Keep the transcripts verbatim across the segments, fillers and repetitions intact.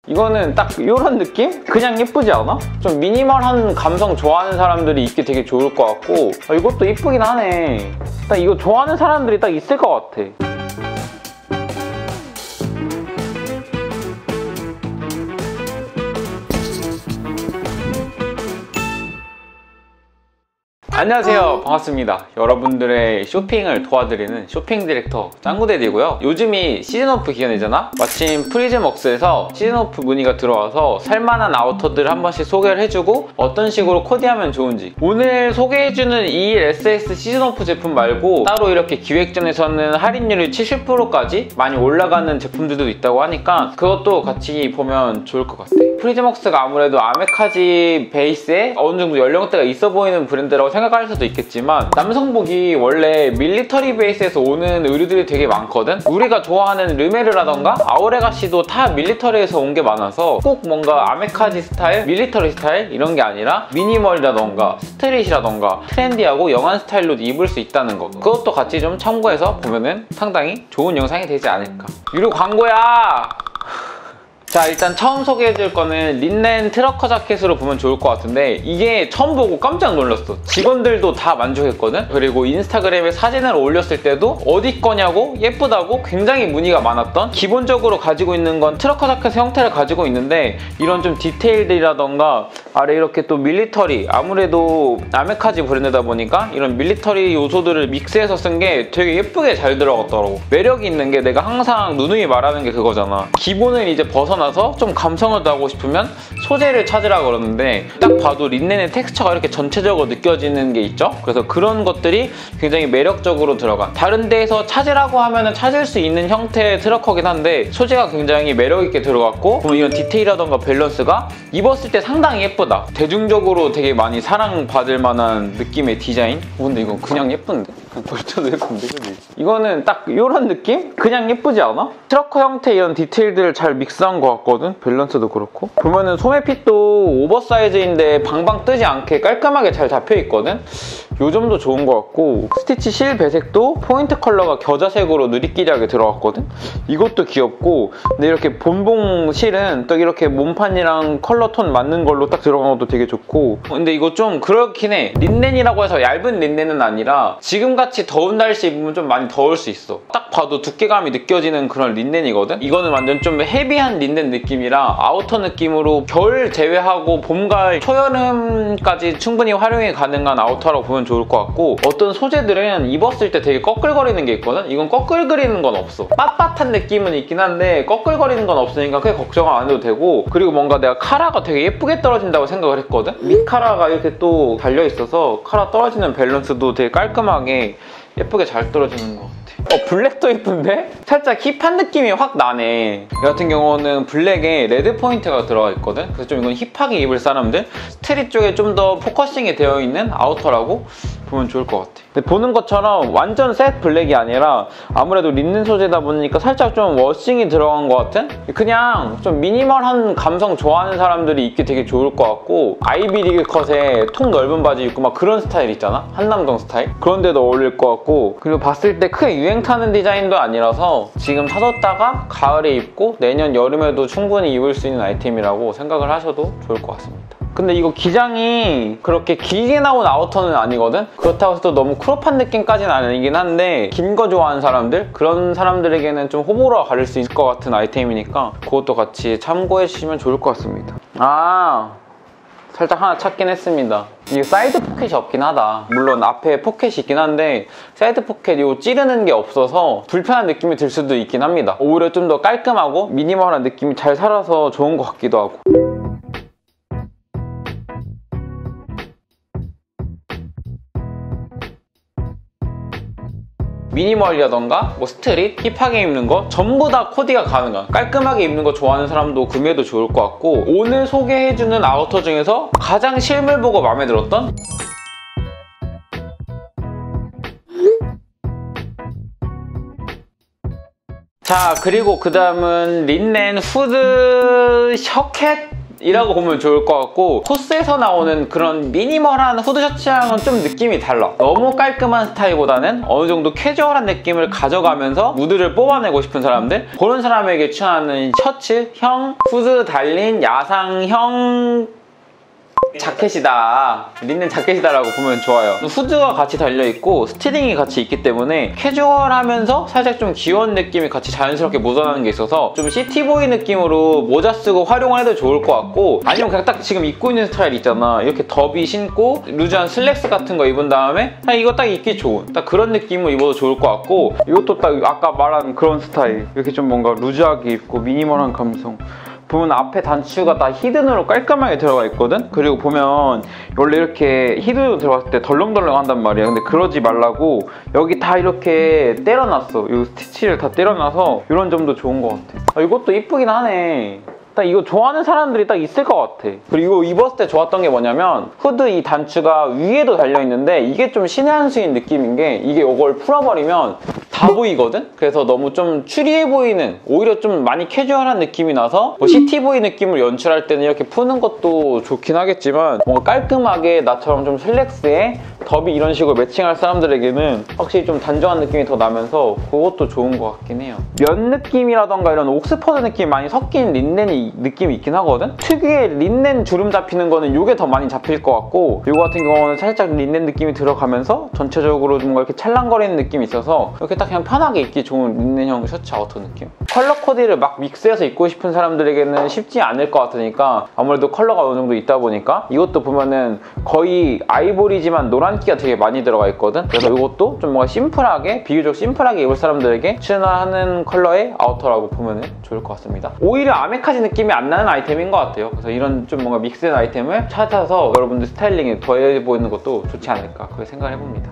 이거는 딱 이런 느낌? 그냥 예쁘지 않아? 좀 미니멀한 감성 좋아하는 사람들이 입기 되게 좋을 것 같고 아, 이것도 예쁘긴 하네. 딱 이거 좋아하는 사람들이 딱 있을 것 같아. 안녕하세요, 반갑습니다. 여러분들의 쇼핑을 도와드리는 쇼핑 디렉터 짱구대디고요. 요즘이 시즌오프 기간이잖아? 마침 프리즈먹스에서 시즌오프 문의가 들어와서 살만한 아우터들을 한 번씩 소개를 해주고 어떤 식으로 코디하면 좋은지, 오늘 소개해주는 이일 에스에스 시즌오프 제품 말고 따로 이렇게 기획전에서는 할인율이 칠십 퍼센트까지 많이 올라가는 제품들도 있다고 하니까 그것도 같이 보면 좋을 것 같아. 프리즈먹스가 아무래도 아메카지 베이스에 어느 정도 연령대가 있어 보이는 브랜드라고 생각할 수도 있겠지만 남성복이 원래 밀리터리 베이스에서 오는 의류들이 되게 많거든? 우리가 좋아하는 르메르라던가 아우레가시도 다 밀리터리에서 온 게 많아서 꼭 뭔가 아메카지 스타일, 밀리터리 스타일 이런 게 아니라 미니멀이라던가 스트릿이라던가 트렌디하고 영한 스타일로도 입을 수 있다는 거, 그것도 같이 좀 참고해서 보면은 상당히 좋은 영상이 되지 않을까. 유료 광고야! 자, 일단 처음 소개해줄 거는 린넨 트러커 자켓으로 보면 좋을 것 같은데 이게 처음 보고 깜짝 놀랐어. 직원들도 다 만족했거든? 그리고 인스타그램에 사진을 올렸을 때도 어디 거냐고 예쁘다고 굉장히 문의가 많았던, 기본적으로 가지고 있는 건 트러커 자켓의 형태를 가지고 있는데 이런 좀 디테일들이라던가 아래 이렇게 또 밀리터리, 아무래도 아메카지 브랜드다 보니까 이런 밀리터리 요소들을 믹스해서 쓴 게 되게 예쁘게 잘 들어갔더라고. 매력이 있는 게 내가 항상 누누이 말하는 게 그거잖아. 기본을 이제 벗어 나서 좀 감성을 더하고 싶으면 소재를 찾으라 그러는데 딱 봐도 린넨의 텍스처가 이렇게 전체적으로 느껴지는 게 있죠? 그래서 그런 것들이 굉장히 매력적으로 들어간, 다른 데에서 찾으라고 하면 찾을 수 있는 형태의 트러커긴 한데 소재가 굉장히 매력있게 들어갔고 이런 디테일이라던가 밸런스가 입었을 때 상당히 예쁘다. 대중적으로 되게 많이 사랑받을 만한 느낌의 디자인? 어, 근데 이건 그냥 예쁜데? 벌써도 예쁜데, 그지? 이거는 딱 이런 느낌? 그냥 예쁘지 않아? 트러커 형태 이런 디테일들을 잘 믹스한 것 같거든? 밸런스도 그렇고 보면은 소매핏도 오버사이즈인데 방방 뜨지 않게 깔끔하게 잘 잡혀있거든? 요 점도 좋은 것 같고 스티치 실 배색도 포인트 컬러가 겨자색으로 누리끼리하게 들어갔거든? 이것도 귀엽고 근데 이렇게 본봉 실은 또 이렇게 몸판이랑 컬러 톤 맞는 걸로 딱 들어간 것도 되게 좋고 근데 이거 좀 그렇긴 해. 린넨이라고 해서 얇은 린넨은 아니라 지금같이 더운 날씨 입으면 좀 많이 더울 수 있어. 딱 봐도 두께감이 느껴지는 그런 린넨이거든? 이거는 완전 좀 헤비한 린넨 느낌이라 아우터 느낌으로 겨울 제외하고 봄, 가을, 초여름까지 충분히 활용이 가능한 아우터라고 보면 좋을 것 같고 어떤 소재들은 입었을 때 되게 꺼끌거리는 게 있거든? 이건 꺼끌거리는 건 없어. 빳빳한 느낌은 있긴 한데 꺼끌거리는 건 없으니까 크게 걱정 안 해도 되고 그리고 뭔가 내가 카라가 되게 예쁘게 떨어진다고 생각을 했거든? 밑 카라가 이렇게 또 달려있어서 카라 떨어지는 밸런스도 되게 깔끔하게 예쁘게 잘 떨어지는 것 같아. 어, 블랙도 예쁜데? 살짝 힙한 느낌이 확 나네. 이 같은 경우는 블랙에 레드 포인트가 들어가 있거든? 그래서 좀 이건 힙하게 입을 사람들? 스트릿 쪽에 좀 더 포커싱이 되어 있는 아우터라고 보면 좋을 것 같아. 근데 보는 것처럼 완전 셋 블랙이 아니라 아무래도 린넨 소재다 보니까 살짝 좀 워싱이 들어간 것 같은? 그냥 좀 미니멀한 감성 좋아하는 사람들이 입기 되게 좋을 것 같고 아이비리그 컷에 통 넓은 바지 입고 막 그런 스타일 있잖아? 한남동 스타일? 그런 데도 어울릴 것 같고 그리고 봤을 때 크게 유행 타는 디자인도 아니라서 지금 사뒀다가 가을에 입고 내년 여름에도 충분히 입을 수 있는 아이템이라고 생각을 하셔도 좋을 것 같습니다. 근데 이거 기장이 그렇게 길게 나온 아우터는 아니거든? 그렇다고 해서 또 너무 크롭한 느낌까지는 아니긴 한데 긴 거 좋아하는 사람들? 그런 사람들에게는 좀 호불호가 가릴 수 있을 것 같은 아이템이니까 그것도 같이 참고해 주시면 좋을 것 같습니다. 아, 살짝 하나 찾긴 했습니다. 이게 사이드 포켓이 없긴 하다. 물론 앞에 포켓이 있긴 한데 사이드 포켓 이거 찌르는 게 없어서 불편한 느낌이 들 수도 있긴 합니다. 오히려 좀 더 깔끔하고 미니멀한 느낌이 잘 살아서 좋은 것 같기도 하고. 미니멀이라던가 뭐 스트릿, 힙하게 입는 거 전부 다 코디가 가능한, 깔끔하게 입는 거 좋아하는 사람도 구매해도 좋을 것 같고 오늘 소개해주는 아우터 중에서 가장 실물 보고 마음에 들었던 자, 그리고 그 다음은 린넨 후드 셔켓 이라고 보면 좋을 것 같고, 코스에서 나오는 그런 미니멀한 후드 셔츠랑은 좀 느낌이 달라. 너무 깔끔한 스타일보다는 어느 정도 캐주얼한 느낌을 가져가면서 무드를 뽑아내고 싶은 사람들, 그런 사람에게 추천하는 셔츠형, 후드 달린 야상형 자켓이다, 린넨 자켓이다라고 보면 좋아요. 후드가 같이 달려있고 스티링이 같이 있기 때문에 캐주얼하면서 살짝 좀 귀여운 느낌이 같이 자연스럽게 묻어나는 게 있어서 좀 시티보이 느낌으로 모자 쓰고 활용을 해도 좋을 것 같고, 아니면 그냥 딱 지금 입고 있는 스타일 있잖아, 이렇게 더비 신고 루즈한 슬랙스 같은 거 입은 다음에 그냥 이거 딱 입기 좋은 딱 그런 느낌을 입어도 좋을 것 같고, 이것도 딱 아까 말한 그런 스타일, 이렇게 좀 뭔가 루즈하게 입고 미니멀한 감성. 보면 앞에 단추가 다 히든으로 깔끔하게 들어가 있거든? 그리고 보면 원래 이렇게 히든으로 들어갔을 때 덜렁덜렁 한단 말이야. 근데 그러지 말라고 여기 다 이렇게 때려놨어. 이 스티치를 다 때려놔서 이런 점도 좋은 것 같아. 아, 이것도 이쁘긴 하네. 딱 이거 좋아하는 사람들이 딱 있을 것 같아. 그리고 이거 입었을 때 좋았던 게 뭐냐면, 후드 이 단추가 위에도 달려있는데 이게 좀 신의 한 수인 느낌인 게, 이게 이걸 풀어버리면 다 보이거든? 그래서 너무 좀 추리해 보이는, 오히려 좀 많이 캐주얼한 느낌이 나서 뭐 시티보이 느낌을 연출할 때는 이렇게 푸는 것도 좋긴 하겠지만, 뭔가 깔끔하게 나처럼 좀 슬랙스에 더비 이런 식으로 매칭할 사람들에게는 확실히 좀 단정한 느낌이 더 나면서 그것도 좋은 것 같긴 해요. 면 느낌이라던가 이런 옥스퍼드 느낌 많이 섞인 린넨이 느낌이 있긴 하거든? 특유의 린넨 주름 잡히는 거는 이게 더 많이 잡힐 것 같고, 이거 같은 경우는 살짝 린넨 느낌이 들어가면서 전체적으로 뭔가 이렇게 찰랑거리는 느낌이 있어서 이렇게 딱 그냥 편하게 입기 좋은 린넨형 셔츠 아우터 느낌? 컬러 코디를 막 믹스해서 입고 싶은 사람들에게는 쉽지 않을 것 같으니까, 아무래도 컬러가 어느 정도 있다 보니까 이것도 보면은 거의 아이보리지만 노란기가 되게 많이 들어가 있거든? 그래서 이것도 좀 뭔가 심플하게, 비교적 심플하게 입을 사람들에게 추천하는 컬러의 아우터라고 보면 좋을 것 같습니다. 오히려 아메카지 느낌이 안 나는 아이템인 것 같아요. 그래서 이런 좀 뭔가 믹스된 아이템을 찾아서 여러분들 스타일링에 더해 보이는 것도 좋지 않을까, 그렇게 생각을 해봅니다.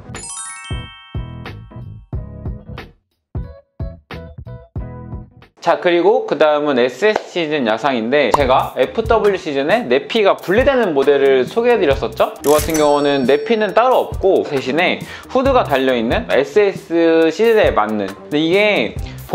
자, 그리고 그 다음은 에스에스 시즌 야상인데, 제가 에프더블유 시즌에 내피가 분리되는 모델을 소개해드렸었죠? 이 같은 경우는 내피는 따로 없고 대신에 후드가 달려있는 에스에스 시즌에 맞는, 근데 이게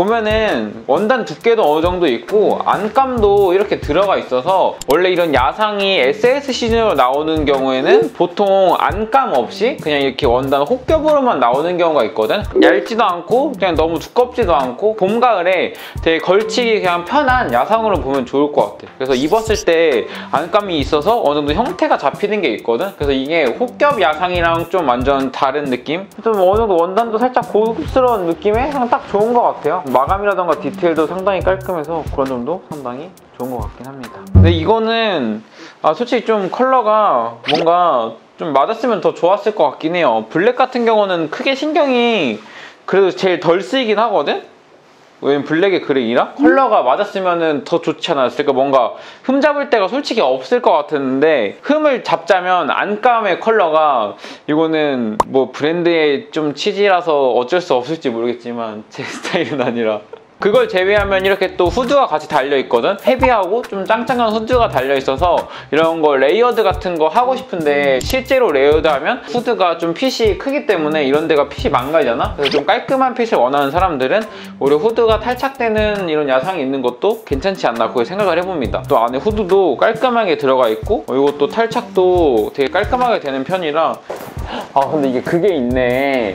보면은 원단 두께도 어느 정도 있고 안감도 이렇게 들어가 있어서, 원래 이런 야상이 에스에스 시즌으로 나오는 경우에는 보통 안감 없이 그냥 이렇게 원단 혹겹으로만 나오는 경우가 있거든? 얇지도 않고 그냥 너무 두껍지도 않고 봄, 가을에 되게 걸치기 그냥 편한 야상으로 보면 좋을 것 같아. 그래서 입었을 때 안감이 있어서 어느 정도 형태가 잡히는 게 있거든? 그래서 이게 혹겹 야상이랑 좀 완전 다른 느낌? 좀 어느 정도 원단도 살짝 고급스러운 느낌에 그냥 딱 좋은 것 같아요. 마감이라던가 디테일도 상당히 깔끔해서 그런 점도 상당히 좋은 것 같긴 합니다. 근데 이거는 아, 솔직히 좀 컬러가 뭔가 좀 맞았으면 더 좋았을 것 같긴 해요. 블랙 같은 경우는 크게 신경이 그래도 제일 덜 쓰이긴 하거든? 왜냐면 블랙의 그레이랑 컬러가 맞았으면 더 좋지 않았을까? 뭔가 흠 잡을 데가 솔직히 없을 것 같았는데, 흠을 잡자면 안감의 컬러가, 이거는 뭐 브랜드의 좀 치지라서 어쩔 수 없을지 모르겠지만 제 스타일은 아니라, 그걸 제외하면 이렇게 또 후드가 같이 달려있거든? 헤비하고 좀 짱짱한 후드가 달려있어서 이런 거 레이어드 같은 거 하고 싶은데, 실제로 레이어드 하면 후드가 좀 핏이 크기 때문에 이런 데가 핏이 망가지잖아? 그래서 좀 깔끔한 핏을 원하는 사람들은 오히려 후드가 탈착되는 이런 야상이 있는 것도 괜찮지 않나, 그렇게 생각을 해봅니다. 또 안에 후드도 깔끔하게 들어가 있고, 어, 이것도 탈착도 되게 깔끔하게 되는 편이라. 아, 근데 이게 그게 있네.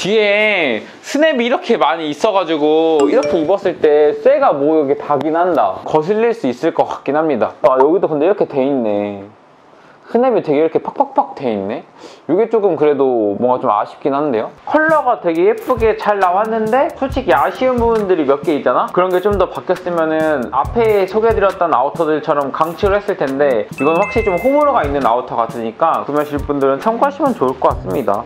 뒤에 스냅이 이렇게 많이 있어가지고 이렇게 입었을 때 쇠가 뭐 여기 닿긴 한다. 거슬릴 수 있을 것 같긴 합니다. 아, 여기도 근데 이렇게 돼 있네. 스냅이 되게 이렇게 팍팍팍 돼 있네. 이게 조금 그래도 뭔가 좀 아쉽긴 한데요. 컬러가 되게 예쁘게 잘 나왔는데 솔직히 아쉬운 부분들이 몇 개 있잖아? 그런 게 좀 더 바뀌었으면은 앞에 소개해드렸던 아우터들처럼 강추를 했을 텐데, 이건 확실히 좀 호불호가 있는 아우터 같으니까 구매하실 분들은 참고하시면 좋을 것 같습니다.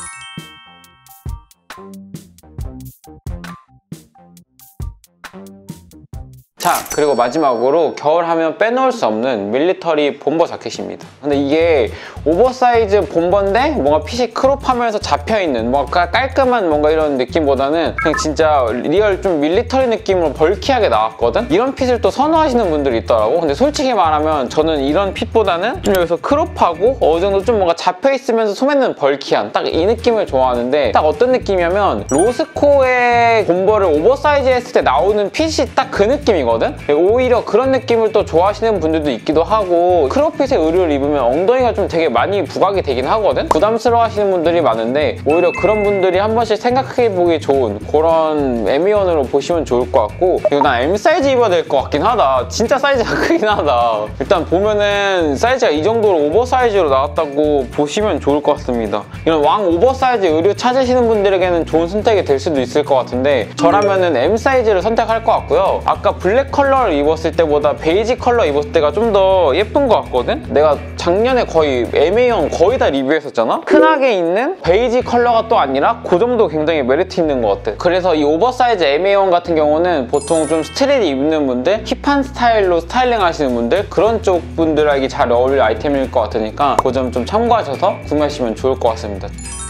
자, 그리고 마지막으로 겨울 하면 빼놓을 수 없는 밀리터리 bomber 자켓입니다. 근데 이게 오버사이즈 bomber인데 뭔가 핏이 크롭하면서 잡혀있는 뭔가 깔끔한 뭔가 이런 느낌보다는 그냥 진짜 리얼 좀 밀리터리 느낌으로 벌키하게 나왔거든? 이런 핏을 또 선호하시는 분들이 있더라고. 근데 솔직히 말하면 저는 이런 핏보다는 좀 여기서 크롭하고 어느 정도 좀 뭔가 잡혀있으면서 소매는 벌키한 딱 이 느낌을 좋아하는데, 딱 어떤 느낌이냐면 로스코의 bomber를 오버사이즈 했을 때 나오는 핏이 딱 그 느낌이거든? 있거든? 오히려 그런 느낌을 또 좋아하시는 분들도 있기도 하고 크롭핏의 의류를 입으면 엉덩이가 좀 되게 많이 부각이 되긴 하거든? 부담스러워 하시는 분들이 많은데 오히려 그런 분들이 한 번씩 생각해보기 좋은 그런 엠이원으로 보시면 좋을 것 같고, 그리고 난 M 사이즈 입어야 될 것 같긴 하다. 진짜 사이즈가 크긴 하다. 일단 보면은 사이즈가 이 정도로 오버사이즈로 나왔다고 보시면 좋을 것 같습니다. 이런 왕 오버사이즈 의류 찾으시는 분들에게는 좋은 선택이 될 수도 있을 것 같은데 저라면은 M 사이즈를 선택할 것 같고요. 아까 블랙 컬러를 입었을 때보다 베이지 컬러 입었을 때가 좀 더 예쁜 것 같거든? 내가 작년에 거의 엠에이원 거의 다 리뷰했었잖아? 흔하게 있는 베이지 컬러가 또 아니라 그 정도 굉장히 메리트 있는 것 같아. 그래서 이 오버사이즈 엠에이원 같은 경우는 보통 좀 스트릿 입는 분들, 힙한 스타일로 스타일링 하시는 분들, 그런 쪽 분들에게 잘 어울릴 아이템일 것 같으니까 그 점 좀 참고하셔서 구매하시면 좋을 것 같습니다.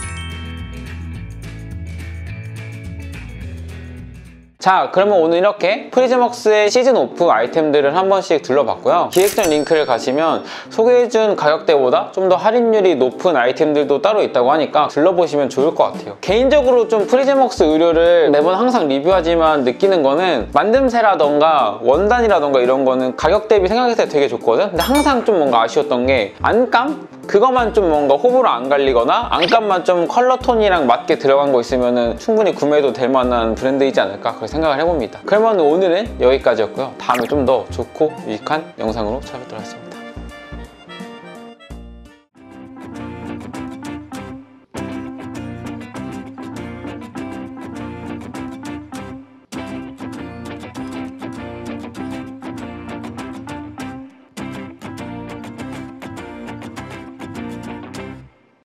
자, 그러면 오늘 이렇게 프리즈먹스의 시즌 오프 아이템들을 한 번씩 둘러봤고요. 기획전 링크를 가시면 소개해준 가격대보다 좀 더 할인율이 높은 아이템들도 따로 있다고 하니까 둘러보시면 좋을 것 같아요. 개인적으로 좀 프리즈먹스 의류를 매번 항상 리뷰하지만 느끼는 거는 만듦새라던가 원단이라던가 이런 거는 가격 대비 생각했을 때 되게 좋거든? 근데 항상 좀 뭔가 아쉬웠던 게 안감? 그거만 좀 뭔가 호불호 안 갈리거나 안감만 좀 컬러 톤이랑 맞게 들어간 거 있으면 충분히 구매해도 될 만한 브랜드이지 않을까 그렇게 생각을 해봅니다. 그러면 오늘은 여기까지였고요. 다음에 좀 더 좋고 유익한 영상으로 찾아뵙도록 하겠습니다.